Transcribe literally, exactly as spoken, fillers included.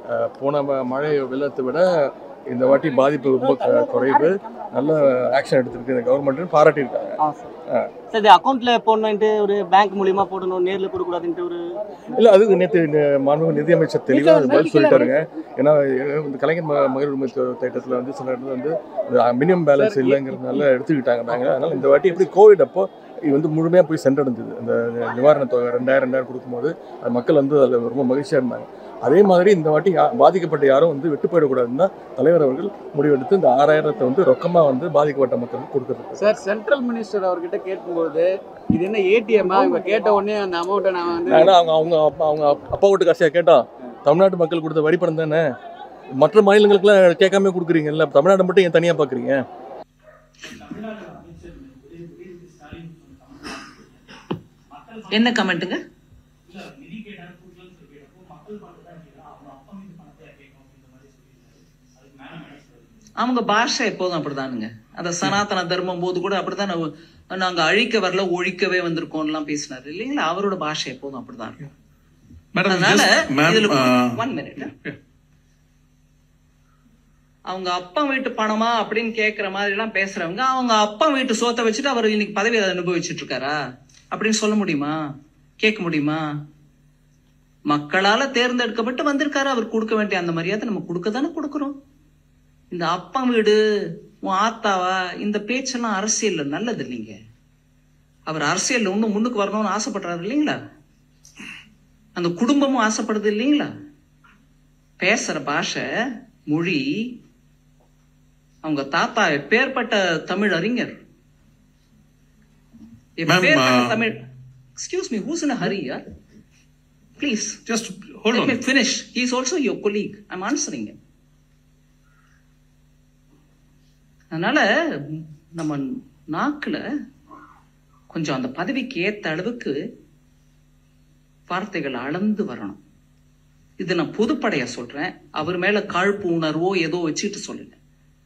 போன மழை வெள்ளத்தை விட இந்த வாட்டி பாதிப்பு ரொம்ப குறைவு. நல்ல ஆக்ஷன் எடுத்திருக்கு இந்த கவர்மெண்ட், பாராட்டியிருக்காங்க. சார் இது அக்கௌண்ட்ல போடணுன்ட்டு ஒரு பேங்க் மூலியமா போடணும், நேரில் கொடுக்கூடாதுன்ட்டு ஒரு இல்லை, அதுக்கு நேற்று மாண்பு நிதியமைச்சர் தெளிவாக அது பதில் சொல்லிட்டாருங்க. ஏன்னா இந்த கலைஞர் மகளிர் உரிமை திட்டத்தில் வந்து சில இடத்துல வந்து மினிமம் பேலன்ஸ் இல்லைங்கிறதுனால எடுத்துக்கிட்டாங்க பேங்க். அதனால் இந்த வாட்டி எப்படி கோவிட் அப்போ இது வந்து முழுமையாக போய் சென்றடைஞ்சது. அந்த நிவாரணத் தொகை ரெண்டாயிரம் ரெண்டாயிரம் கொடுக்கும்போது அது மக்கள் வந்து அதில் ரொம்ப மகிழ்ச்சியாக இருந்தாங்க. அதே மாதிரி இந்த வாட்டி பாதிக்கப்பட்ட யாரும் வந்து விட்டு போயிடக்கூடாதுன்னு தான் தலைவர் அவர்கள் முடிவெடுத்து இந்த ஆறாயிரத்தை வந்து ரொக்கமாக வந்து பாதிக்கப்பட்ட மக்களுக்கு கொடுக்குறது. சார், சென்ட்ரல் மினிஸ்டர் அவர்கிட்ட கேட்கும்போது இது என்ன ஏடிஎம்மா, இவங்க கேட்ட உடனே அந்த அமௌண்ட்டை நான் வந்து அவங்க அவங்க அப்பா அவங்க அப்பா வீட்டு காசியாக கேட்டோம். தமிழ்நாட்டு மக்கள் கொடுத்த வரி பணம் தானே, மற்ற மாநிலங்களுக்குலாம் கேட்காம கொடுக்குறீங்கல்ல, தமிழ்நாடு மட்டும் ஏன் தனியாக பார்க்குறீங்க? என்ன கமெண்ட்டுங்க? அவங்க பாஷை எப்போதும் அப்படிதானுங்க. அந்த சனாதன தர்மம் போது கூட அப்படிதான் நாங்க அழிக்க வரல ஒழிக்கவே வந்திருக்கோம்லாம் பேசினாரு இல்லைங்களா. அவரோட பாஷை எப்போதும் அப்படிதான் இருக்கும். அதனால ஒன் மினிட், அவங்க அப்பா வீட்டு பணமா அப்படின்னு கேட்கிற மாதிரி எல்லாம் பேசுறவங்க அவங்க அப்பா வீட்டு சோத்தை வச்சுட்டு அவர் இன்னைக்கு பதவி அனுபவிச்சுட்டு இருக்காரா அப்படின்னு சொல்ல முடியுமா, கேட்க முடியுமா? மக்களால தேர்ந்தெடுக்கப்பட்டு வந்திருக்காரு, அவர் கொடுக்க வேண்டிய அந்த மரியாதை நம்ம கொடுக்க தானே கொடுக்குறோம். இந்த அப்பா வீடு உன் ஆத்தாவா இந்த பேச்செல்லாம் அரசியல்ல நல்லது இல்லைங்க. அவர் அரசியல்ல இன்னும் முன்னுக்கு வரணும்னு ஆசைப்படுறாரு இல்லைங்களா, அந்த குடும்பமும் ஆசைப்படுது இல்லைங்களா. பேசுற பாஷை மொழி, அவங்க தாத்தா எப்பேற்பட்ட தமிழ் அறிஞர், Tamil. Excuse me, who's in a hurry, yeah? Please, just hold let on. me finish. He is also your colleague. I'm answering him. அதனால நம்ம நாக்குல கொஞ்சம் அந்த பதவிக்கு ஏத்த அளவுக்கு வார்த்தைகள் அளந்து வரணும். இது நான் பொதுப்படையா சொல்றேன், அவர் மேல காழ்ப்பு உணர்வோ ஏதோ வச்சுட்டு சொல்லல.